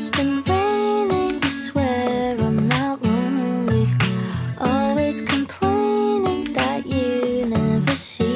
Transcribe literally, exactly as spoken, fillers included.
it's been raining, I swear I'm not lonely. Always complaining that you never see